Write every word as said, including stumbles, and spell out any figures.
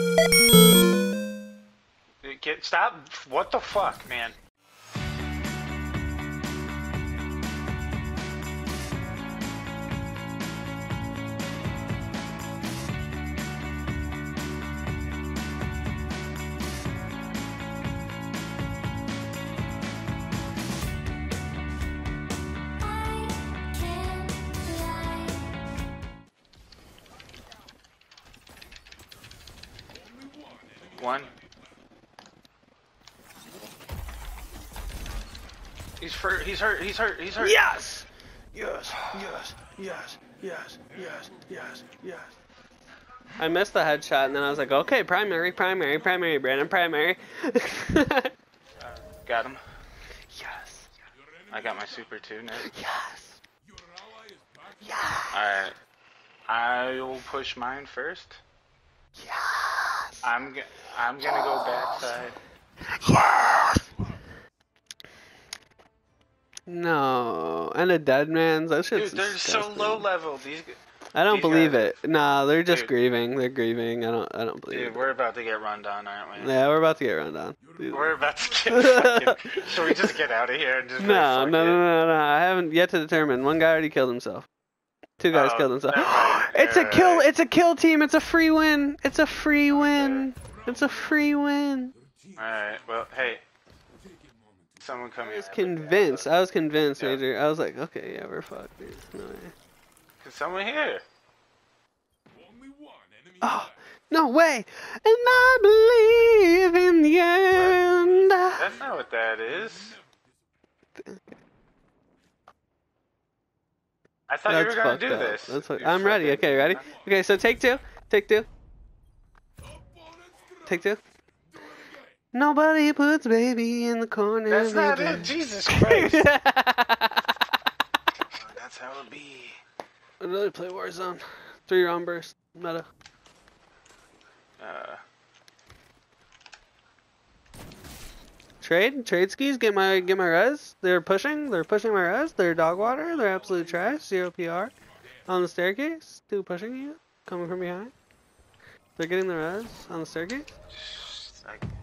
Get stop! What the fuck, man? One. He's hurt. He's hurt. He's hurt. He's hurt. Yes! Yes, yes, yes, yes, yes, yes, yes. I missed the headshot and then I was like, okay, primary, primary, primary, Brandon, primary. Got him. Yes. I got my super too, Nick. Yes. Yes. Alright. I'll push mine first. Yes. I'm g I'm gonna go backside. Yes. No. And a dead man's. That shit's Dude, they're disgusting. so low level. These. I don't these believe guys, it. Nah, they're just dude, grieving. They're grieving. I don't. I don't believe Dude, it. we're about to get run down, aren't we? Yeah, we're about to get run down. We're about to get fucking. Should we just get out of here and just? No, like, no, fuck no, it? no, no. I haven't yet to determine. One guy already killed himself. Two guys Oh, killed themselves. never mind. It's a Alright. kill. It's a kill team. It's a free win. It's a free win. It's a free win. Alright. Well, hey. Someone come I here. was convinced. I was convinced, Yeah. Major. I was like, okay, yeah, we're fucked, dude. No way. Can someone here? Oh, no way. And I believe in the end. That's not what that is. I thought That's you were gonna fucked do up. this. That's fuck- You I'm ready. fucking- Okay, ready? Okay, so take two. Take two. Take two. Nobody puts baby in the corner. That's not baby. it. Jesus Christ. That's how it be. I really play Warzone. Three round burst. Meta. Uh, Trade? Trade skis? Get my get my res? They're pushing. They're pushing my res. They're dog water. They're absolute trash. Zero P R. On the staircase. Two pushing you. Coming from behind. They're getting the res on the staircase. like,